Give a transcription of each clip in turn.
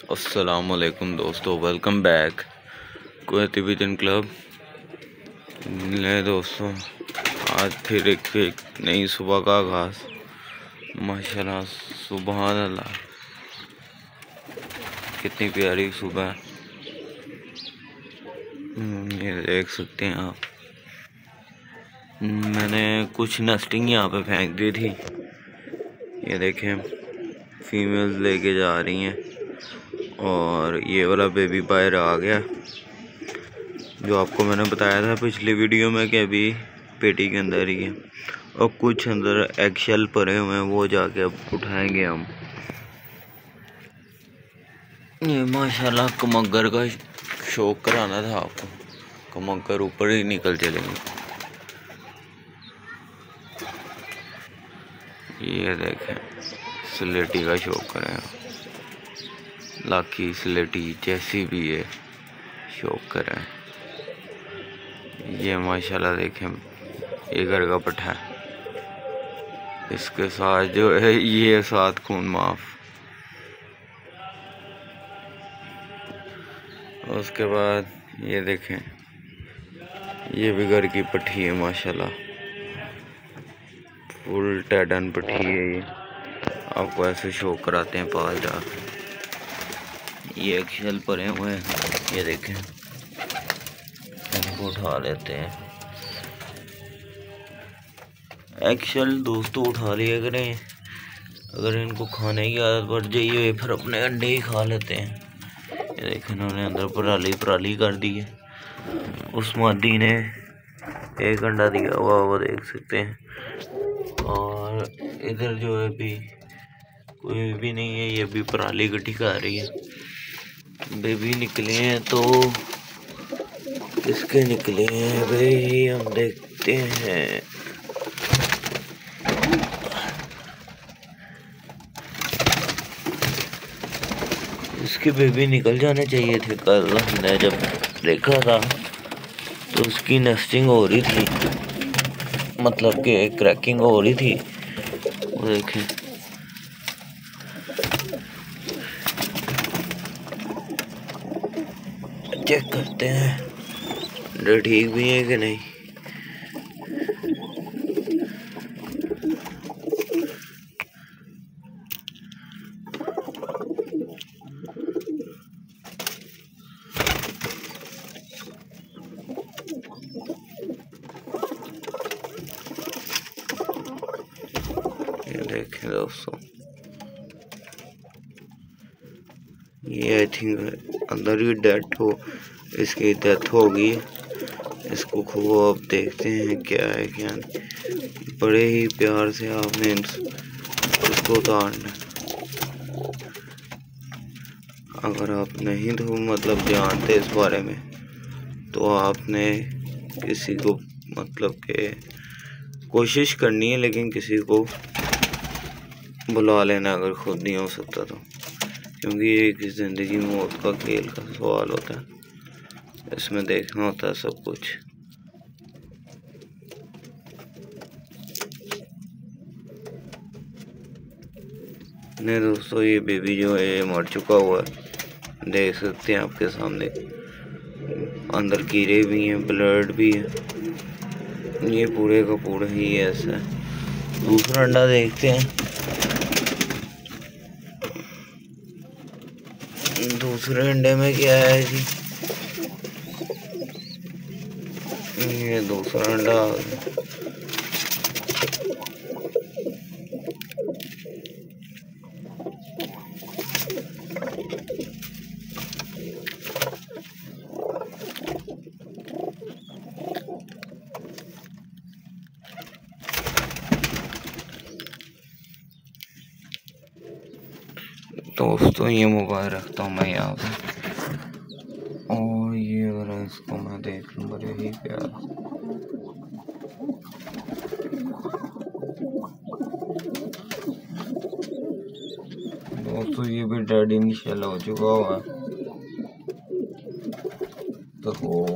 अस्सलाम वालेकुम दोस्तों, welcome back Kuwaiti pigeon club. ले दोस्तों, आज फिर एक नई सुबह का आगाज़। माशाल्लाह, सुभान अल्लाह, कितनी प्यारी सुबह। ये देख सकते हैं आप। मैंने कुछ नेस्टिंग यहाँ पे फेंक दी थी। ये देखें, फीमेल्स लेके जा रही हैं और ये वाला बेबी बाहर आ गया, जो आपको मैंने बताया था पिछली वीडियो में कि अभी पेटी के अंदर ही है और कुछ अंदर एगशेल पड़े हुए हैं, वो जाके अब उठाएंगे हम। ये माशाल्लाह कमगर का शौक कराना था आपको। कमगर ऊपर ही निकल चलेंगे। ये देखें, स्लेटी का शौक करें, लाकी स्लेटी जैसी भी है शौक करें। ये माशाल्लाह देखें, ये घर का पट्ठा है, इसके साथ जो है ये 7 खून माफ। उसके बाद ये देखें, ये भी घर की पट्ठी है माशाल्लाह, फुल टैडन पट्ठी है। ये आपको ऐसे शो कराते हैं पाल जा। ये एक्शल परे हुए हैं, ये देखें, इनको उठा लेते हैं। एक्शल दोस्तों उठा लिया करें, अगर इनको खाने की आदत पड़ जाइए फिर अपने अंडे ही खा लेते हैं। ये देखें, इन्होंने अंदर पराली कर दी है। उस मादी ने एक अंडा दिया हुआ वो देख सकते हैं, और इधर जो है भी कोई भी नहीं है, ये भी पराली इकट्ठी कर रही है। बेबी निकले हैं तो किसके निकले हैं भाई, हम देखते हैं। इसके बेबी निकल जाने चाहिए थे। कल हमने जब देखा था तो उसकी नेस्टिंग हो रही थी, मतलब कि क्रैकिंग हो रही थी। वो देखें, चेक करते हैं अंडे ठीक भी है कि नहीं। ये देखें दोस्तों, ये आई थिंक अंदर ही इसकी डेथ हो गई। इसको खूब आप देखते हैं क्या है क्या नहीं। बड़े ही प्यार से आपने इसको उतारना। अगर आप नहीं तो मतलब जानते इस बारे में, तो आपने किसी को मतलब के कोशिश करनी है, लेकिन किसी को बुला लेना अगर खुद नहीं हो सकता तो, क्योंकि ये एक ज़िंदगी मौत का खेल का सवाल होता है। इसमें देखना होता है सब कुछ। नहीं दोस्तों, ये बेबी जो है ये मर चुका हुआ है, देख सकते हैं आपके सामने। अंदर कीड़े भी हैं, ब्लड भी है। ये पूरे का पूरा ही ऐसा है। दूसरा अंडा देखते हैं। दूसरे अंडे में क्या है जी, ये दूसरा अंडा। दोस्तों ये मोबाइल रखता हूँ मैं यहाँ पे, और ये अगर इसको मैं देख लूँ, बड़े ही प्यार। दोस्तों ये भी डेड इनिशियल हो चुका हुआ। तो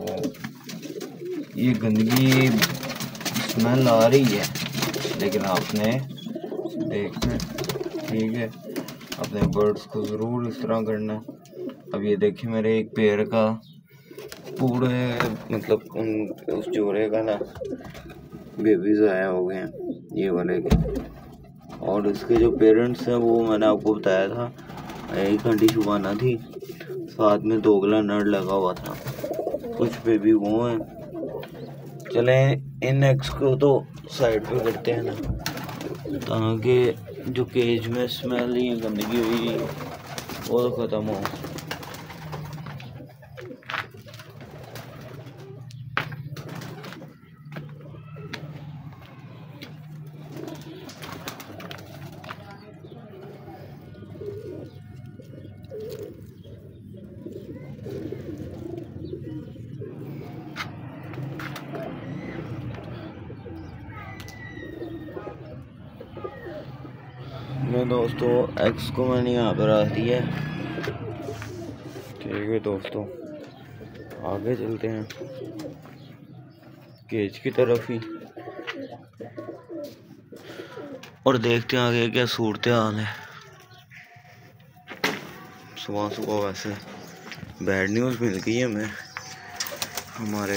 ये गंदगी स्मेल आ रही है, लेकिन आपने देखना, ठीक है, अपने बर्ड्स को ज़रूर इस तरह करना है। अब ये देखिए मेरे एक पैर का पूरे मतलब उस जोड़े का ना बेबीज आया हो गए हैं ये वाले के। और इसके जो पेरेंट्स हैं वो मैंने आपको बताया था एक घंटी शुबाना थी, साथ में दोगला नर लगा हुआ था। कुछ बेबी वो हैं। चलें इन एग्स को तो साइड पे करते हैं ना, ताकि जो केज में स्मेल या गंदगी हुई वो तो ख़त्म हो। मैं दोस्तों एक्स को मैंने यहाँ पर रख दिया है। ठीक है दोस्तों, आगे चलते हैं केज की तरफ ही और देखते हैं आगे क्या सूरत हाल है। सुबह सुबह वैसे बैड न्यूज़ मिल गई है हमें, हमारे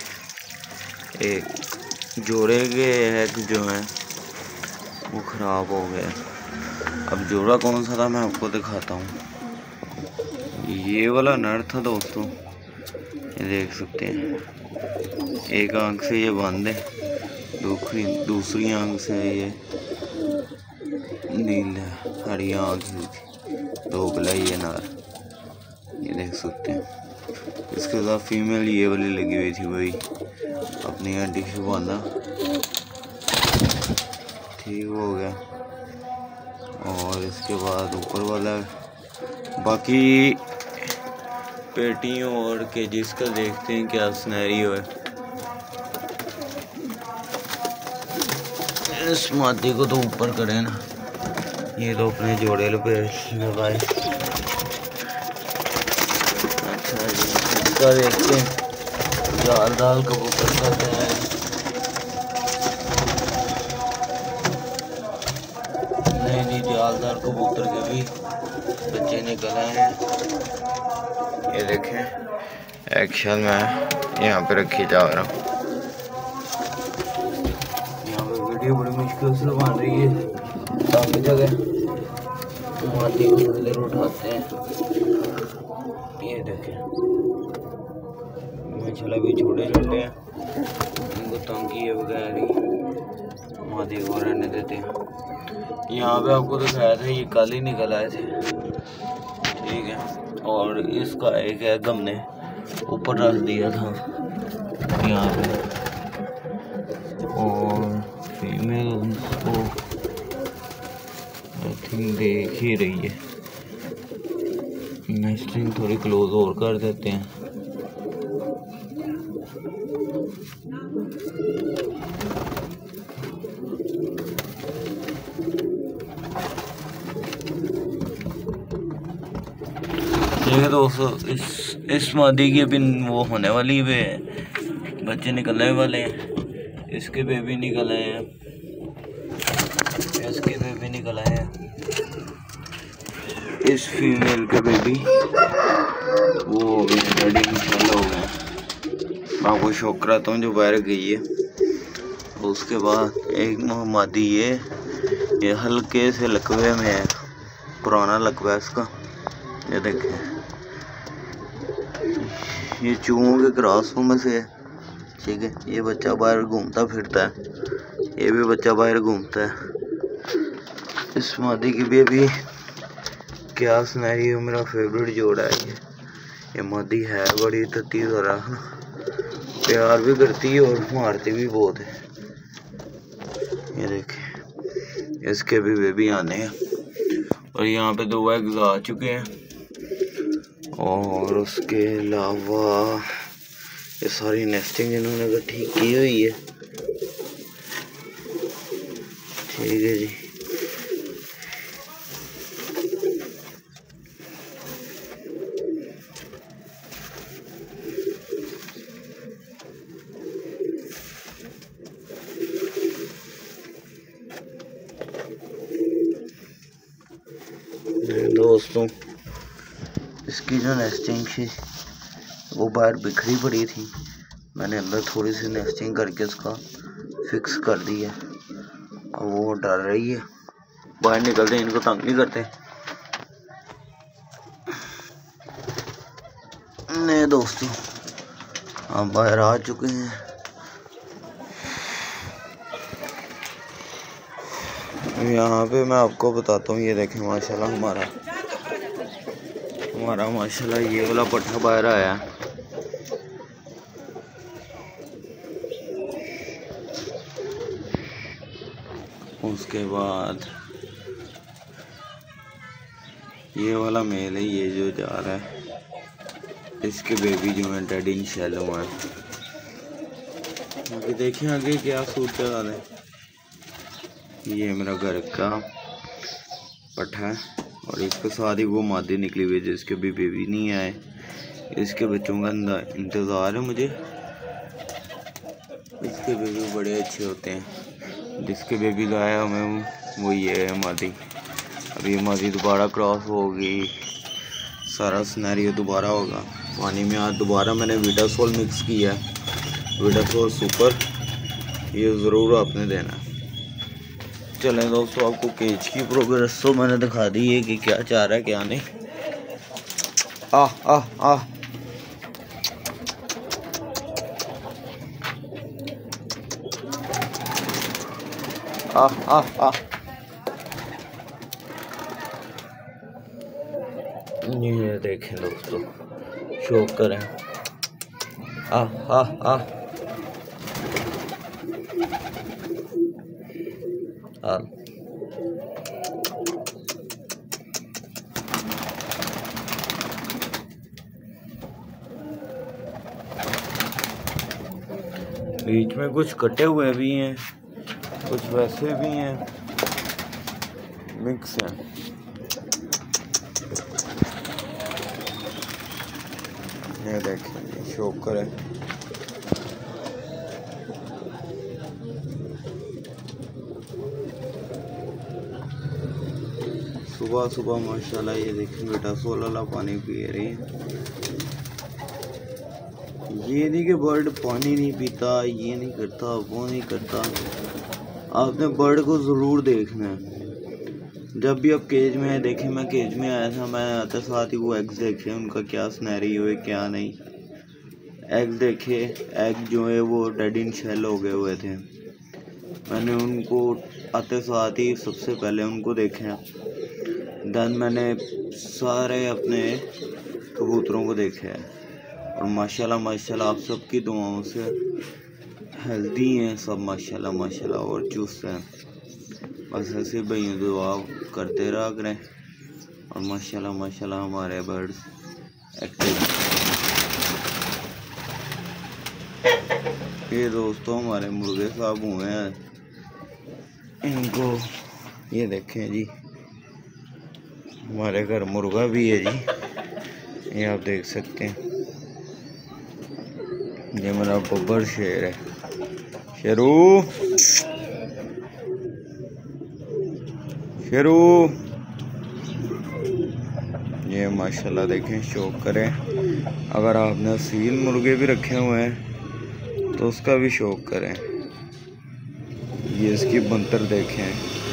एक जोड़े के एग जो हैं वो ख़राब हो गए। अब जोड़ा कौन सा था मैं आपको दिखाता हूँ। ये वाला नर था दोस्तों, ये देख सकते हैं। एक आंख से ये बंद है, दूसरी आंख से ये नील है, हरी आंख दोगला ये नर, ये देख सकते हैं। इसके साथ फीमेल ये वाली लगी हुई थी, वही अपनी हड्डी से बांधा, ठीक हो गया। और इसके बाद ऊपर वाला बाकी पेटियों और केजिस का देखते हैं क्या सिनेरियो है। इस मादी को तो ऊपर करें ना, ये तो अपने जोड़े पे लगाए। अच्छा जी, इसका देखते हैं जालदार कबूतर करते हैं। नहीं जालदार कबूतर के भी बच्चे निकल आए हैं। ये देखें एक्शन में यहाँ पे रखी जा रहा हूँ। यहाँ पे वीडियो बड़ी मुश्किल से बन रही है, तंग जगह माटी को इधर उठाते हैं। ये देखें माशाल्लाह भी छोटे छोटे हैं, इनको तंग किए बगैर ही माटी को रहने देते हैं। यहाँ पे आपको दिखाया था ये कल ही निकल आए थे, ठीक है। और इसका एक एग हमने ऊपर रख दिया था यहाँ पे, और फीमेल उसको आई थिंक देख ही रही है। नेस्टिंग थोड़ी क्लोज और कर देते हैं। देखिए दोस्तों इस मादी की अभी वो होने वाली है, बच्चे निकलने वाले हैं। इसके बेबी निकल आए हैं, इसके बेबी निकल आए हैं। इस फीमेल के बेबी वो हो गए, रेडी हो गए। मैं आपको शौक कराता हूँ जो बाहर गई है। उसके बाद एक मादी ये हल्के से लकवे में है, पुराना लकवा है इसका। ये देखें ये चूहों के क्रॉसों में से है, ठीक है। ये बच्चा बाहर घूमता फिरता है, ये भी बच्चा बाहर घूमता है। इस मादी की भी अभी क्या सिनेरियो, मेरा फेवरेट जोड़ा है ये मादी है बड़ी तती तरह, प्यार भी करती है और मारती भी बहुत है। ये देखें इसके भी बेबी आने हैं। और यहाँ पे 2 एग्स आ चुके हैं। और उसके अलावा ये सारी नेस्टिंग इन्होंने इकट्ठी की हुई है, ठीक है जी। दोस्तों इसकी जो नेस्टिंग थी वो बाहर बिखरी पड़ी थी, मैंने अंदर थोड़ी सी नेस्टिंग करके उसका फिक्स कर दी है और वो डर रही है। बाहर निकलते इनको तंग नहीं करते। नहीं दोस्तों, हम बाहर आ चुके हैं। यहाँ पे मैं आपको बताता हूँ, ये देखें माशाल्लाह हमारा माशाल्लाह ये वाला पट्ठा बाहर आया। उसके बाद ये वाला मेल है, ये जो जा रहा है इसके बेबी जो है डेड इन शेल हुआ है। अभी देखें आगे क्या सूट चला रहे। ये मेरा घर का पट्ठा है और इसके साथ ही वो मादी निकली हुई है जिसके भी बेबी नहीं आए। इसके बच्चों का इंतज़ार है मुझे। इसके बेबी बड़े अच्छे होते हैं। जिसके बेबी का आया हमें वो ये है मादी। अब ये मादी दोबारा क्रॉस होगी, सारा सिनेरियो दोबारा होगा। पानी में आज दोबारा मैंने वीटासोल मिक्स किया है, वीटासोल सुपर, ये ज़रूर आपने देना। चलें दोस्तों, आपको केज की प्रोग्रेस तो मैंने दिखा दी है कि क्या चाह रहा है क्या नहीं। आ आ आ आ आ आ ये देखें दोस्तों, शौक करें। आ आ आ आ बीच में कुछ कटे हुए भी हैं, कुछ वैसे भी हैं, मिक्स हैं। ये देखें, शौक करें। सुबह सुबह माशाल्लाह ये देखें वीटासोल वाला पानी पी रही है। ये नहीं कि बर्ड पानी नहीं पीता, ये नहीं करता, वो नहीं करता। आपने बर्ड को ज़रूर देखना है। जब भी आप केज में देखें, मैं केज में आया था, मैं आते साथ ही वो एग्स देखे उनका क्या सिनेरियो है क्या नहीं। एग देखे, एग जो है वो डेड इन शेल हो गए हुए थे। मैंने उनको आते साथ ही सबसे पहले उनको देखा, देन मैंने सारे अपने कबूतरों को देखा है। और माशाल्लाह माशाल्लाह आप सबकी दुआओं से हेल्दी हैं सब, माशाल्लाह माशाल्लाह, और चुस्त हैं। बस ऐसे भाई दुआ करते रहा करें और माशाल्लाह माशाल्लाह हमारे बर्ड्स एक्टिव। ये दोस्तों हमारे मुर्गे साहब हुए हैं, इनको ये देखें जी, हमारे घर मुर्गा भी है जी, ये आप देख सकते हैं। ये मेरा बब्बर शेर है, शेरू शेरू। ये माशाल्लाह देखें, शौक करें। अगर आपने सील मुर्गे भी रखे हुए हैं तो उसका भी शौक करें। ये इसकी बंतर देखें,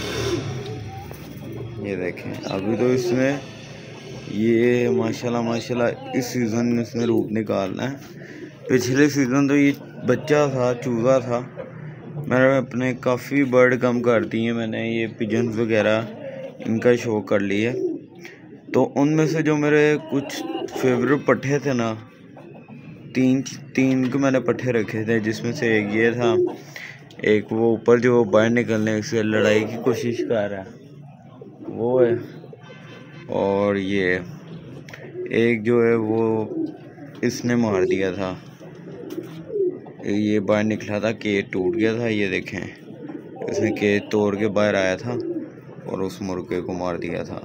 ये देखें। अभी तो इसमें ये माशाल्लाह माशाल्लाह इस सीज़न में इसने रूप निकालना है। पिछले सीज़न तो ये बच्चा था, चूज़ा था। मैंने अपने काफ़ी बर्ड कम कर दिए, मैंने ये पिजन्स वगैरह इनका शौक कर लिया। तो उनमें से जो मेरे कुछ फेवरेट पट्ठे थे ना, तीन को मैंने पट्ठे रखे थे, जिसमें से एक ये था, एक वो ऊपर जो बाहर निकलने से लड़ाई की कोशिश कर रहा है वो है, और ये एक जो है वो इसने मार दिया था, ये बाहर निकला था, केज टूट गया था। ये देखें, इसने केज तोड़ के बाहर आया था और उस मुर्गे को मार दिया था।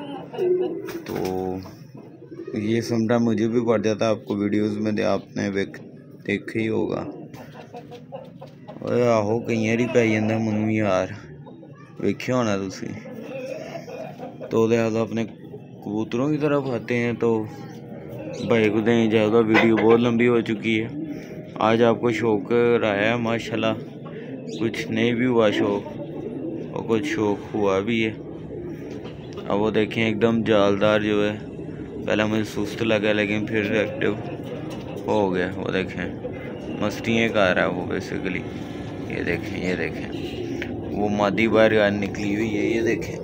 तो ये समझा मुझे भी पड़ जाता, आपको वीडियोस में आपने देखा ही होगा। ओए आहो कई बारी पै जांदा मैनूं यार, वेखिया होना तुसीं। तो लिहाजा अपने कबूतरों की तरफ आते हैं तो भाई को दें ज़्यादा, वीडियो बहुत लंबी हो चुकी है। आज आपको शौक कराया है माशाल्लाह, कुछ नहीं भी हुआ शौक और कुछ शौक हुआ भी है। अब वो देखें एकदम जालदार जो है, पहले मुझे सुस्त लगा लेकिन फिर एक्टिव हो गया। वो देखें मस्तियाँ कर रहा है वो बेसिकली। ये देखें वो मादी बाहर निकली हुई है, ये देखें।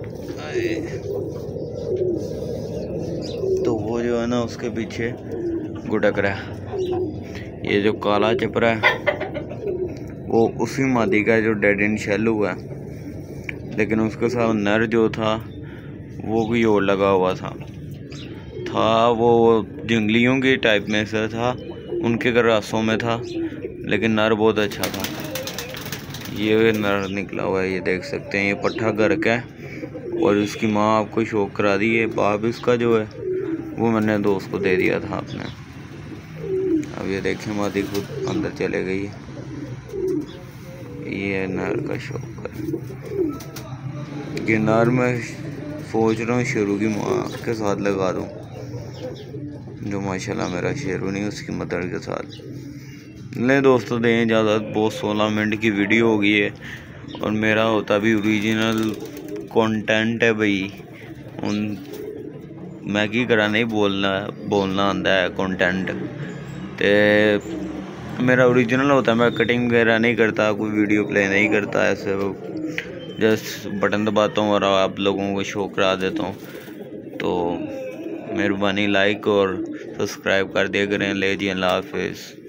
तो वो जो है ना उसके पीछे गुटक रहा है। ये जो काला चपरा है वो उसी मादी का जो डेड एंड शेल हुआ है, लेकिन उसके साथ नर जो था वो भी और लगा हुआ था। वो जंगलियों के टाइप में से था, उनके रास्तों में था, लेकिन नर बहुत अच्छा था। ये नर निकला हुआ है, ये देख सकते हैं। ये पट्ठा घर का है और इसकी माँ आपको शौक करा दी है। बाप इसका जो है वो मैंने दोस्त को दे दिया था आपने। अब ये देखें मादी खुद अंदर चले गई है। ये नर का शौक है। ये नर मैं सोच रहा हूँ शेरू की माँ के साथ लगा दूँ, जो माशाल्लाह मेरा शेरू नहीं उसकी मदर के साथ। ले दोस्तों दें ज़्यादा, बहुत 16 मिनट की वीडियो हो गई है और मेरा होता भी ओरिजिनल कंटेंट है भाई। मैं की करा नहीं बोलना आंदा है कंटेंट, तो मेरा ओरिजिनल होता है। मैं कटिंग वगैरह नहीं करता, कोई वीडियो प्ले नहीं करता, ऐसे जस्ट बटन दबाता हूँ और आप लोगों को शो करा देता हूँ। तो मेहरबानी लाइक और सब्सक्राइब कर दिया करें। ले जी, अल्लाह हाफिज़।